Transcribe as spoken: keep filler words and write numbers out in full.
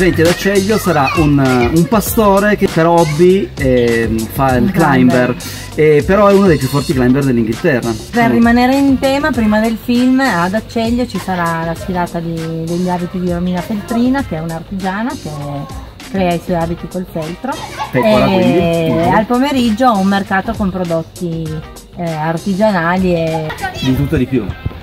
presenti ad Aciglio sarà un, un pastore che per hobby eh, fa il climber, eh, però è uno dei più forti climber dell'Inghilterra. Per rimanere in tema, prima del film ad Aciglio ci sarà la sfilata di, degli abiti di Romina Feltrina, che è un'artigiana che crea i suoi abiti col feltro. Pecora, e quindi. al pomeriggio un mercato con prodotti eh, artigianali e Di tutto e di più.